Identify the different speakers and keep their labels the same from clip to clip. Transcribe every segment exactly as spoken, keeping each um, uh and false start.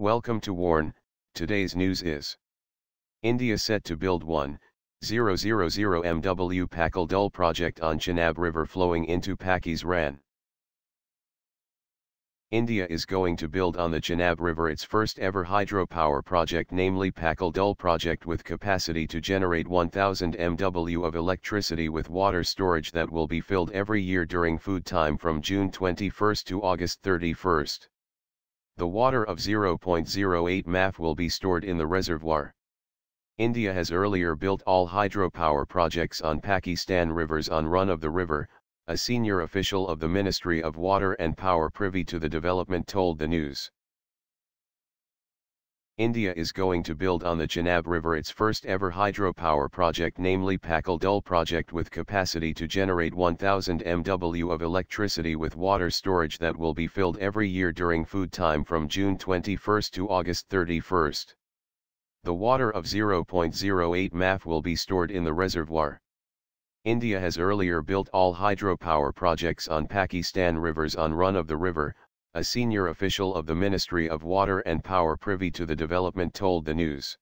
Speaker 1: Welcome to Warn. Today's news is India set to build one thousand megawatt Pakal Dul project on Chenab River flowing into Pakisran. India is going to build on the Chenab River its first ever hydropower project, namely Pakal Dul project, with capacity to generate one thousand megawatts of electricity with water storage that will be filled every year during food time from June twenty-first to August thirty-first. The water of zero point zero eight megawatts will be stored in the reservoir. India has earlier built all hydropower projects on Pakistan rivers on run of the river, a senior official of the Ministry of Water and Power privy to the development told the news. India is going to build on the Chenab River its first ever hydropower project, namely Pakal Dul project, with capacity to generate one thousand megawatts of electricity with water storage that will be filled every year during food time from June twenty-first to August thirty-first. The water of zero point zero eight megawatts will be stored in the reservoir. India has earlier built all hydropower projects on Pakistan rivers on run of the river, a senior official of the Ministry of Water and Power privy to the development told the news.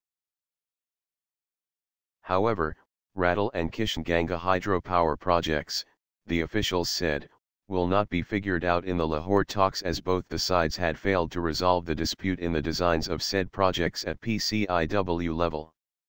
Speaker 1: However, Radal and Kishan Ganga hydropower projects, the officials said, will not be figured out in the Lahore talks, as both the sides had failed to resolve the dispute in the designs of said projects at P C I W level.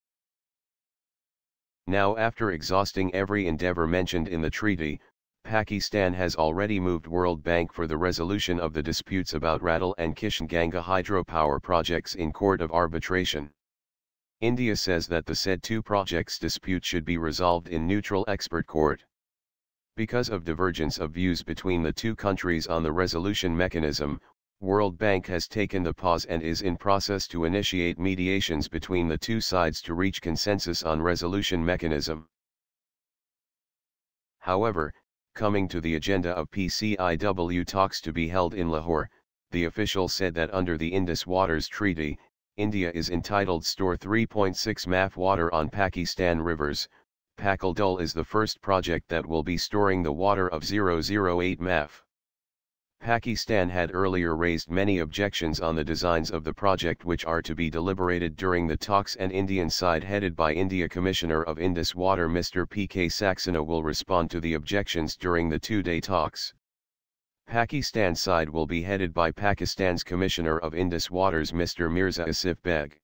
Speaker 1: Now, after exhausting every endeavor mentioned in the treaty, Pakistan has already moved World Bank for the resolution of the disputes about Radal and Kishan Ganga hydropower projects in court of arbitration. India says that the said two projects dispute should be resolved in neutral expert court. Because of divergence of views between the two countries on the resolution mechanism, World Bank has taken the pause and is in process to initiate mediations between the two sides to reach consensus on resolution mechanism. However, coming to the agenda of P C I W talks to be held in Lahore, the official said that under the Indus Waters Treaty, India is entitled store three point six megawatts water on Pakistan rivers. Pakal Dul is the first project that will be storing the water of zero point zero eight megawatts. Pakistan had earlier raised many objections on the designs of the project, which are to be deliberated during the talks, and Indian side headed by India Commissioner of Indus Water Mister P K Saxena will respond to the objections during the two-day talks. Pakistan side will be headed by Pakistan's Commissioner of Indus Waters Mister Mirza Asif Beg.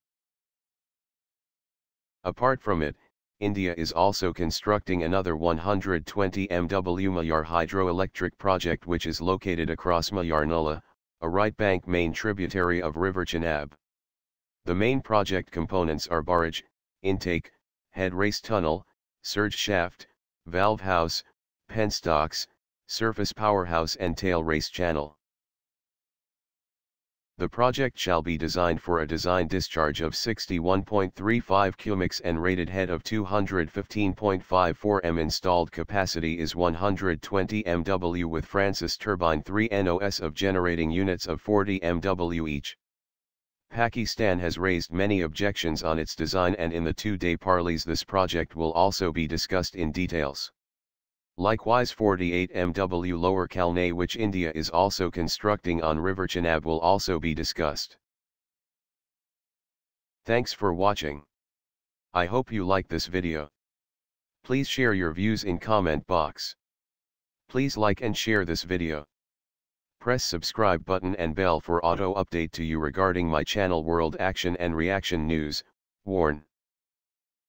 Speaker 1: Apart from it, India is also constructing another one hundred twenty megawatt Mayar hydroelectric project, which is located across Mayar Nula, a right bank main tributary of River Chenab. The main project components are barrage, intake, head race tunnel, surge shaft, valve house, penstocks, surface powerhouse and tail race channel. The project shall be designed for a design discharge of sixty-one point three five cubics and rated head of two hundred fifteen point five four meters. Installed capacity is one hundred twenty megawatts with Francis turbine three N O S of generating units of forty megawatts each. Pakistan has raised many objections on its design, and in the two-day parleys this project will also be discussed in details. Likewise, forty-eight megawatts lower Kalnay, which India is also constructing on River Chenab, will also be discussed. Thanks for watching. I hope you like this video. Please share your views in comment box. Please like and share this video. Press subscribe button and bell for auto update to you regarding my channel World Action and Reaction News. Warn.